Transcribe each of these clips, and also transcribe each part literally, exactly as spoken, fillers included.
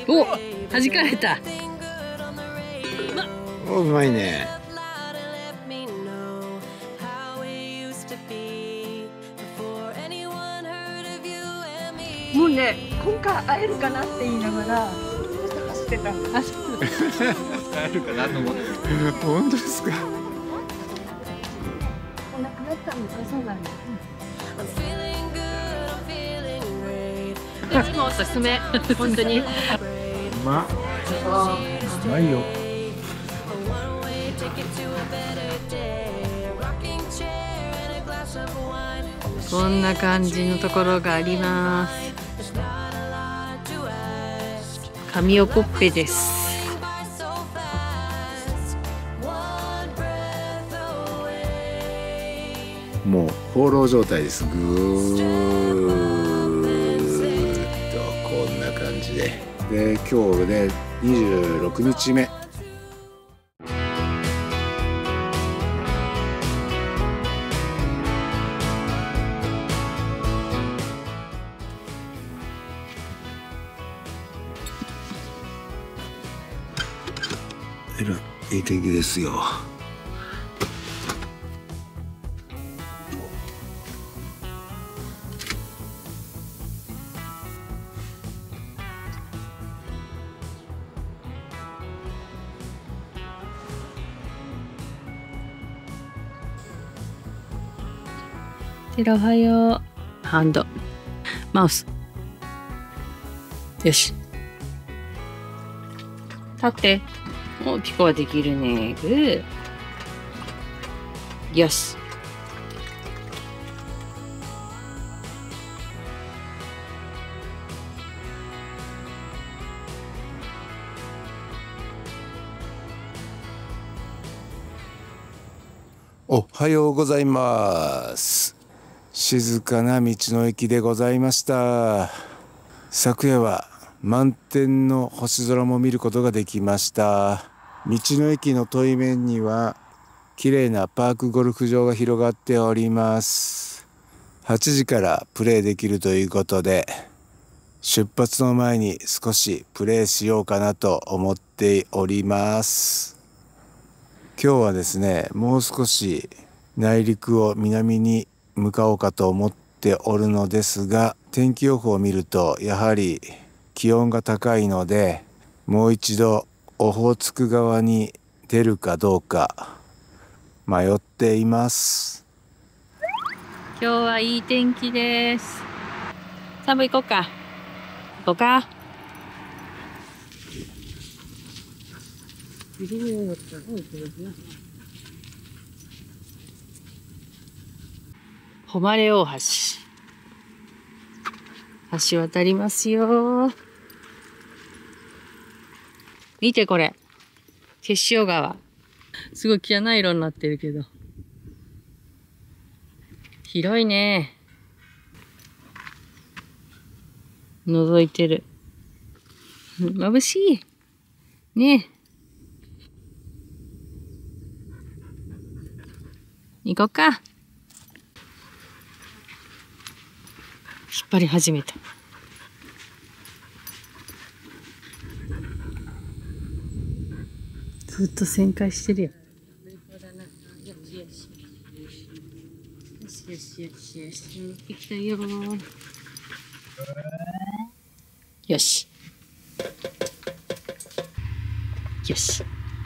お、弾かれた。 お、うまいね。 もうね、今回会えるかなって言いながら走ってた。 あ、そう会えるかなと思って。本当ですか。 なくなったんですか。そうなんです。 いつもおすすめ。本当に。 うま。うまいよ。 こんな感じのところがあります。神尾コッペです。 もう放浪状態です。ぐーっとこんな感じで。で、今日でにじゅうろくにちめ。えらいい天気ですよ。 テラおはよう。ハンド。マウス。よし。立って。お、ピコはできるね。グー。よし。 おはようございます。静かな道の駅でございました。昨夜は満天の星空も見ることができました。道の駅の対面には綺麗なパークゴルフ場が広がっております。はちじからプレーできるということで、出発の前に少しプレーしようかなと思っております。今日はですね、もう少し内陸を南に向かおうかと思っておるのですが、天気予報を見るとやはり気温が高いので、もう一度オホーツク側に出るかどうか迷っています。 今日はいい天気です。サブ行こうか。行こうか。誉大橋。橋渡りますよ。見てこれ。天塩川。すごい汚い色になってるけど。広いね。覗いてる。眩しい。ねえ。行こうか。引っ張り始めた。ずっと旋回してるよ。よしよしよしよしよし。乗ってきたよ。よし。よし。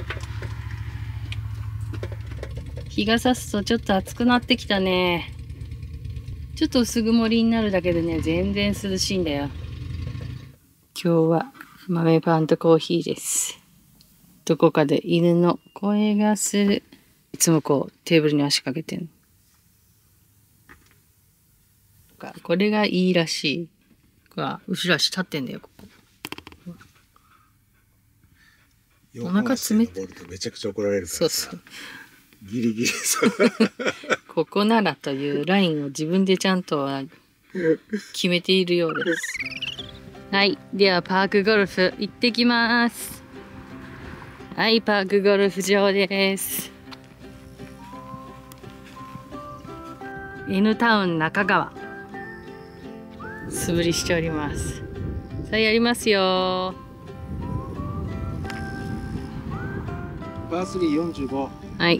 日が差すとちょっと暑くなってきたね。ちょっと薄曇りになるだけでね、全然涼しいんだよ。今日は豆パンとコーヒーです。どこかで犬の声がする。いつもこうテーブルに足かけてんの。これがいいらしい。これ後ろ足立ってんだよ、ここ。お腹冷たい。 めちゃくちゃ怒られるから。 そうそう。 ギリギリそう。 ここならというラインを自分でちゃんと決めているようです。はい。ではパークゴルフ行ってきます。はい、パークゴルフ場です。N タウン中川。素振りしております。さあやりますよ。 パースリーよんじゅうご。 はい。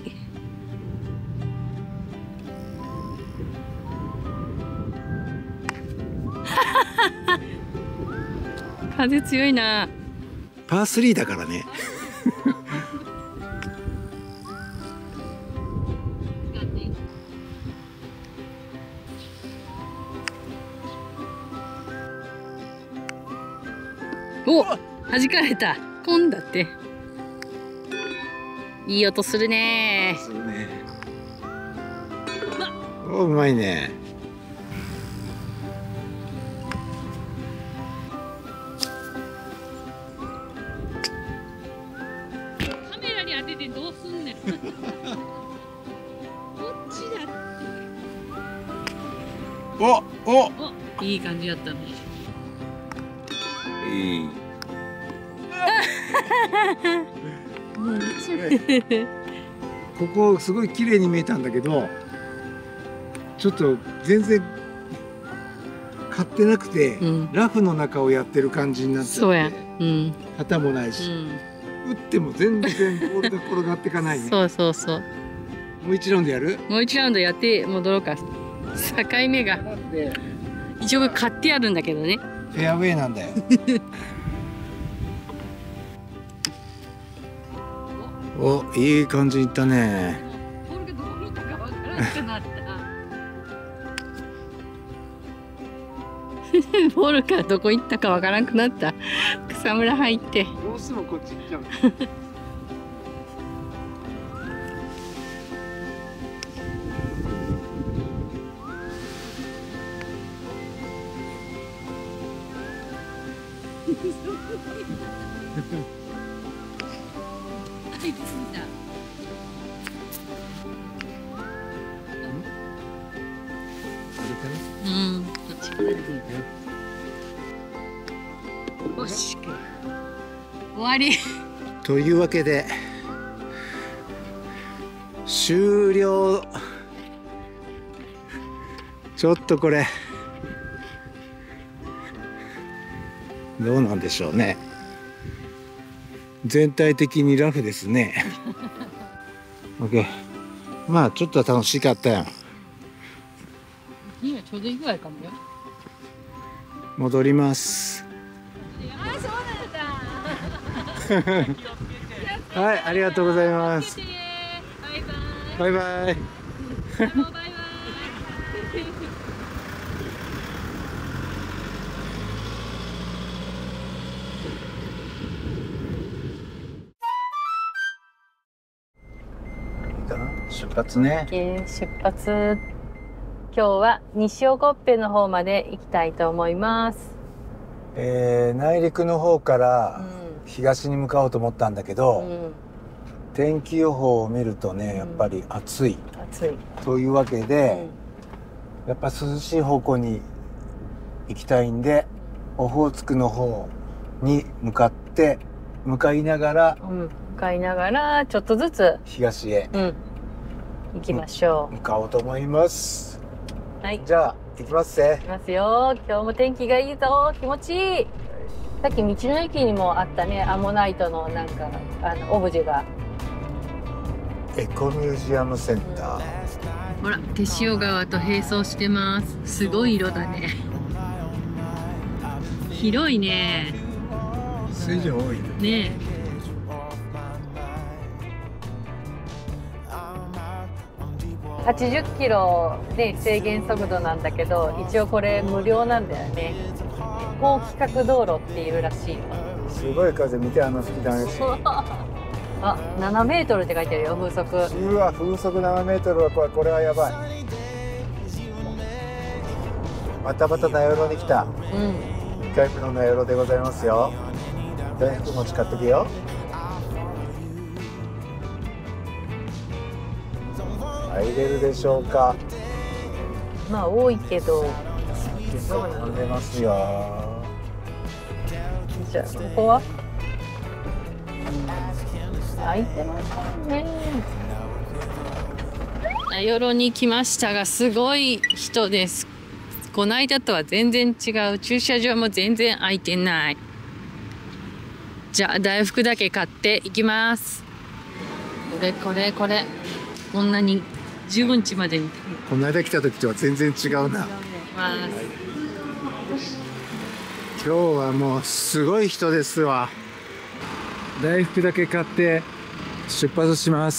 風強いな。 パースリーだからね。 お、弾かれた。飛んだって。いい音するね。 するね。お、うまいね。 カメラに当ててどうすんねん。こっちだ。 お、お、 お、いい感じだったね。 いい。ここすごい綺麗に見えたんだけど、ちょっと全然買ってなくて、うん、ラフの中をやってる感じになっちゃって、そうや、うん、旗もないし、うん、打っても全然ボールが転がっていかないね。 そうそうそう。 もう一ラウンドやる？ もう一ラウンドやって戻ろうか。境目が一応買ってあるんだけどね。 フェアウェイなんだよ。お、いい感じにいったね。 ボールがどこにいったかわからなくなった。ボールがどこ行ったかわからなくなった。草むら入って。 どうしてもこっち行っちゃう。 うん、こっちからでいいよ。よし、終わり。 というわけで終了。ちょっとこれどうなんでしょうね。全体的にラフですね。OK。まあちょっと楽しかったよ。 今ちょうどいいぐらいかもよ。 戻ります。 あ、そうなんだ。 はい、ありがとうございます。バイバイ。バイバイ。バイバイ。出発ね。 出発。今日は西興部の方まで行きたいと思います。 えー、内陸の方から東に向かおうと思ったんだけど、うん、天気予報を見るとね、やっぱり暑い。うん、暑い。というわけで、うん、やっぱ涼しい方向に行きたいんで、オホーツクの方に向かって向かいながら、うん、 向かいながらちょっとずつ東へ、うん、 行きましょう。 向かおうと思います。 はい。 じゃあ行きますぜ。 行きますよ。今日も天気がいいぞ。気持ちいい。さっき道の駅にもあったね、アンモナイトのなんかあのオブジェが。 エコミュージアムセンター。うん、 ほら、手塩川と並走してます。すごい色だね。広いね。 水量多いね。ね。はちじゅっキロで制限速度なんだけど、一応これ無料なんだよね。高規格道路っていうらしいよ。 すごい風見て、あの吹きだめし。 あ、ななメートルって書いてあるよ、風速。 うわ、風速ななメートルはこれ、これはやばい。またまた名寄に来た。うん。にかいめの名寄でございますよ。大福餅買ってくよ。入れるでしょうか。 まあ多いけど。 飲めますよ。 じゃあここは開いてますね。名寄に来ましたが、すごい人です。この間とは全然違う。駐車場も全然空いてない。じゃあ大福だけ買っていきます。 これこれこれ。こんなにじゅうごにちまでに。 この間来た時とは全然違うな。今日はもうすごい人ですわ。大福だけ買って出発します。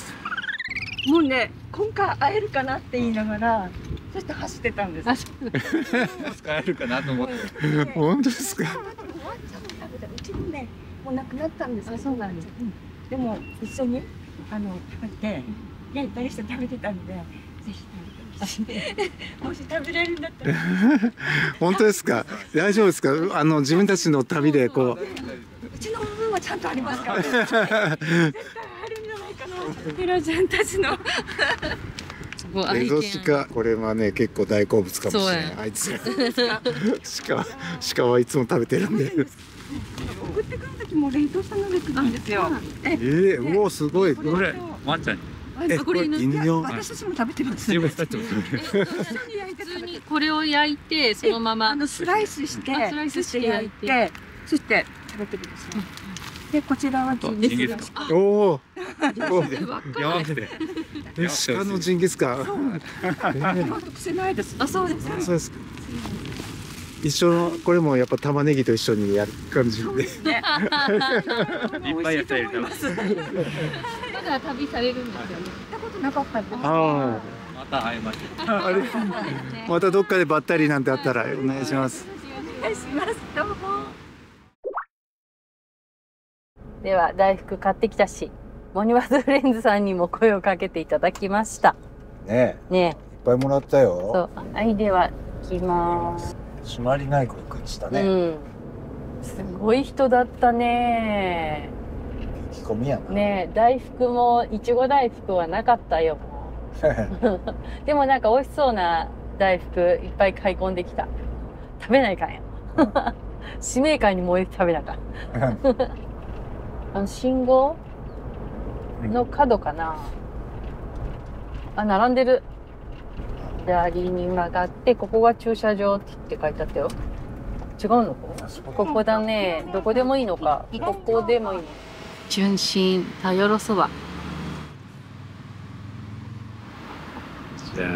もうね、今回会えるかなって言いながら、そして走ってたんです。 あ、そう。 会えるかなと思って。 本当ですか。 うちもね、もうなくなったんです。 あ、そうなんです。 でも一緒にあの食べて焼いたりして食べてたんで、ぜひ食べてほしい。もし食べれるんだったら。 本当ですか。大丈夫ですか。あの自分たちの旅でこう。 うちの分はちゃんとありますから、ね。絶対あるんじゃないかな。ヒロちゃんたちの。 エゾシカ、これはね結構大好物かもしれない。あいつら。鹿、鹿はいつも食べてるんで。 送ってくる時も冷凍したので来たんですよ。 ええー、おおすごい。 これワンちゃん。 え、これ犬用。 私たちも食べてます。 自分たちも普通にこれを焼いてそのままあのスライスしてスライスして焼いて、 そして食べてください。でこちらはジンギスカン。 おお。 やばくて。 鹿のジンギスカン。 癖ないです。 あ、そうです。 そうです。一緒のこれもやっぱ玉ねぎと一緒にやる感じで。 いっぱいやったりとか。 まだ旅されるんですよね。 行ったことなかったんです。 あまた会えましょう。 あ。あれ。またどっかでばったりなんてあったらお願いします。 お願いします。どうも。 では大福買ってきたし、モニワズフレンズさんにも声をかけていただきました。 ねえ。 ねえ。 いっぱいもらったよ。 そう。はい、では行きます。 締まりない告知だね。 うん。すごい人だったね。 聞き込みやな。 ねえ、大福もいちご大福はなかったよ。でもなんか美味しそうな大福いっぱい買い込んできた。食べないかんよ。使命感に燃えて食べなかん。あの信号の角かな。あ、並んでる。左に曲がって、ここが駐車場って書いてあったよ。違うのかな。ここだね。どこでもいいのか。ここでもいいの。純真たよろそば。 じゃ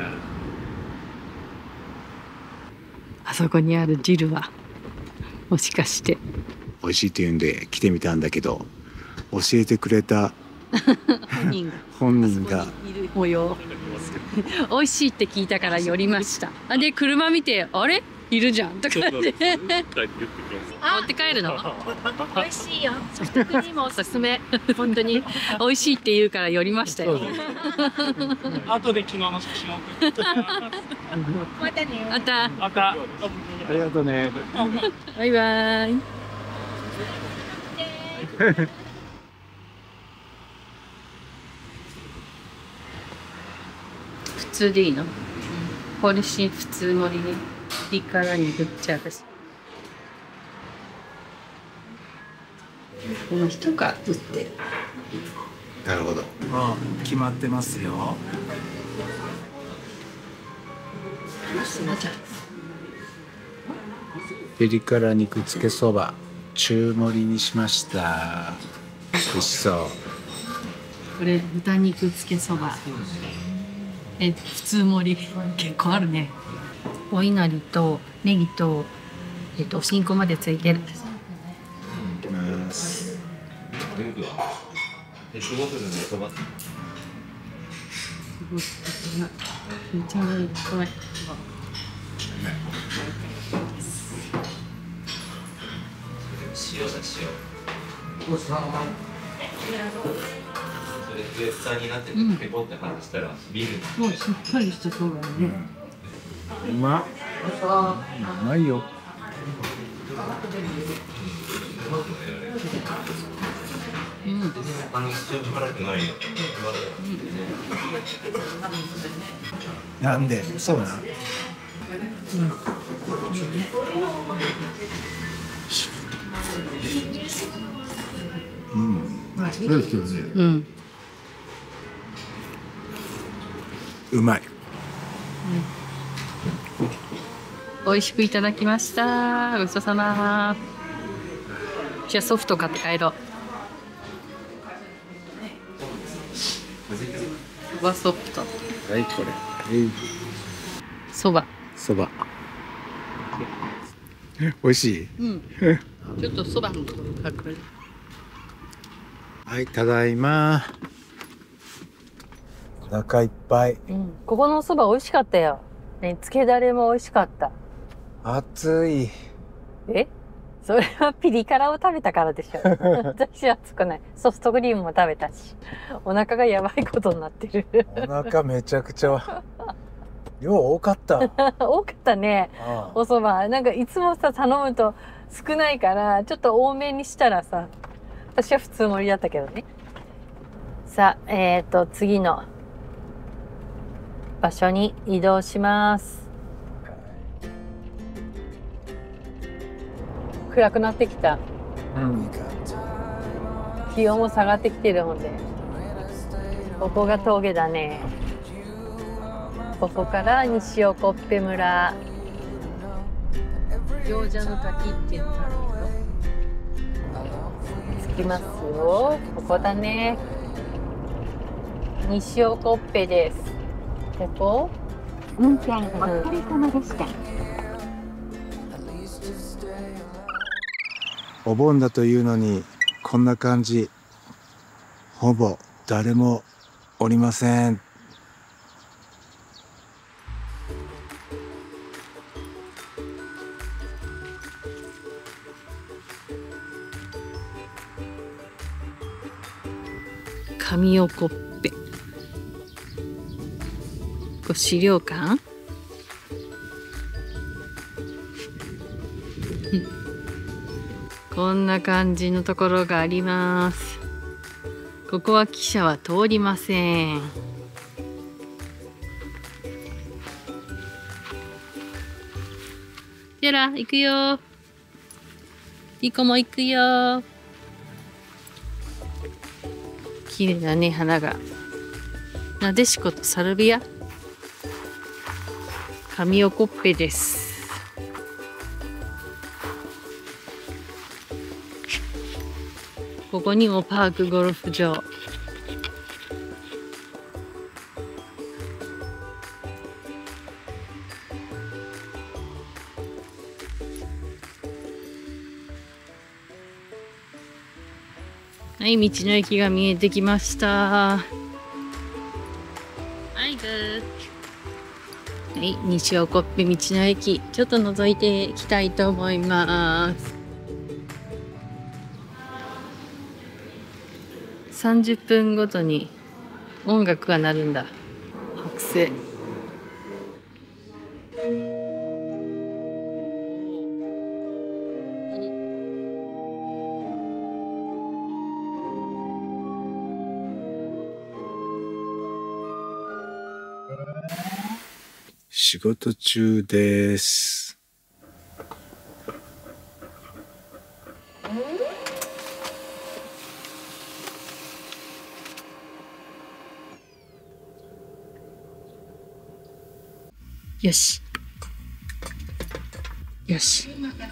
あそこにある汁はもしかして美味しいって言うんで来てみたんだけど、教えてくれた本人が本人がいる模様。美味しいって聞いたから寄りました。あ、で車見て、あれいるじゃんとか言って持って帰るの。美味しいよ。ソフトクリームおすすめ。本当に美味しいって言うから寄りましたよ。 後で昨日の写真を送って。 またね。 また。 また。 ありがとうね。 バイバイ。普通でいいの？ポリシー普通盛りにピリ辛にぶっちゃうし。この人が売ってる。 なるほど。 決まってますよ。 ピリ辛肉つけそば中盛りにしました。美味しそう。 これ豚肉つけそば。え、普通盛り結構あるね。お稲荷とネギとえっとおしんこまでついてる。 いきます。 すごい。めっちゃいい。ごめん。 塩だ塩。それで蓋になっててペコって外したらビール。 もうしっかりしたそうだね。 うまっ。うまいよ。 うん。 あの塩辛くないよ。 なんでそうな。うん。うん。 うん。 うまい。 美味しくいただきました。ごちそうさま。じゃあソフト買って帰ろう。 そばソフト。 はい、これ。えい。 そば。 そば。美味しい。 うん。ちょっとそばのところかくれ。 はい、ただいま。お腹いっぱい。 うん。ここのそば美味しかったよ。ね、つけだれも美味しかった。 暑い。 え？それはピリ辛を食べたからでしょ。私は熱くない。ソフトクリームも食べたし、お腹がやばいことになってる。 お腹めちゃくちゃ。量多かった。 多かったね。 ああ、 お蕎麦。なんかいつもさ、頼むと少ないから、ちょっと多めにしたらさ、私は普通盛りだったけどね。さあ、えっと、次の場所に移動します。暗くなってきた。 うん、 気温も下がってきてるので、ここが峠だね。ここから西興部村、行者の滝っていうのがあるけど、着きますよ。ここだね。西興部です。ここ？ 運転お疲れ様でした。 お盆だというのにこんな感じ。ほぼ誰もおりません。 上興部。こ資料館？こんな感じのところがあります。ここは汽車は通りません。じゃら、行くよ。リコも行くよ。綺麗だね、花が。なでしことサルビア。上興部です。ここにもパークゴルフ場。はい、道の駅が見えてきました。はい、グー。はい、西興部道の駅、ちょっと覗いていきたいと思います。さんじゅっぷんごとに音楽が鳴るんだ。剥製。 仕事中です。 よし。よし。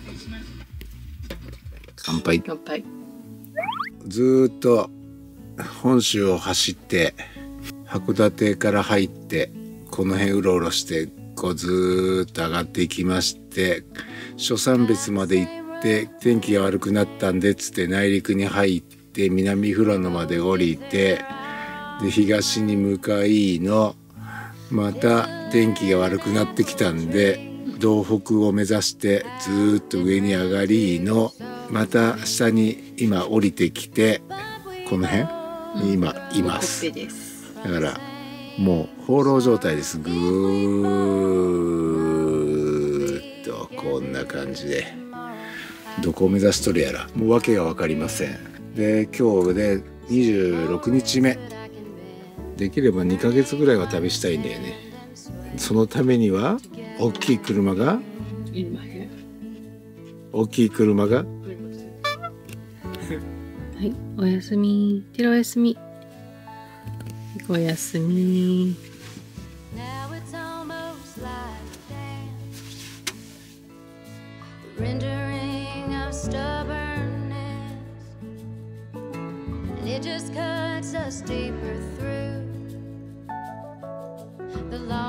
乾杯。 乾杯。 ずーっと本州を走って函館から入ってこの辺うろうろしてこうずーっと上がっていきまして、初山別まで行って天気が悪くなったんでつって内陸に入って南富良野まで降りて、で東に向かいのまた天気が悪くなってきたんで道北を目指してずーっと上に上がりのまた下に今降りてきてこの辺に今います。だからもう放浪状態です。ぐーっとこんな感じでどこを目指しとるやらもう訳が分かりません。で今日でにじゅうろくにちめ、できればにかげつぐらいは旅したいんだよね。そのためには大きい車が大きい車がはい、 おやすみ。てるおやすみ。おやすみ。 It just cuts us deeper through the love